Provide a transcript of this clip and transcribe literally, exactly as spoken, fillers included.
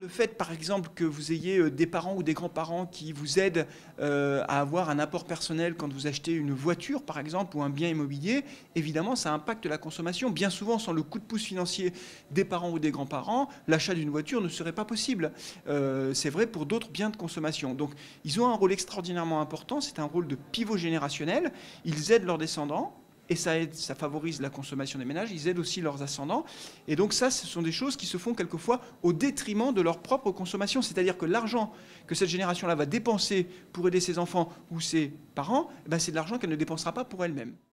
Le fait, par exemple, que vous ayez des parents ou des grands-parents qui vous aident euh, à avoir un apport personnel quand vous achetez une voiture, par exemple, ou un bien immobilier, évidemment, ça impacte la consommation. Bien souvent, sans le coup de pouce financier des parents ou des grands-parents, l'achat d'une voiture ne serait pas possible. Euh, c'est vrai pour d'autres biens de consommation. Donc, ils ont un rôle extraordinairement important. C'est un rôle de pivot générationnel. Ils aident leurs descendants. Et ça, aide, ça favorise la consommation des ménages, ils aident aussi leurs ascendants. Et donc ça, ce sont des choses qui se font quelquefois au détriment de leur propre consommation. C'est-à-dire que l'argent que cette génération-là va dépenser pour aider ses enfants ou ses parents, ben c'est de l'argent qu'elle ne dépensera pas pour elle-même.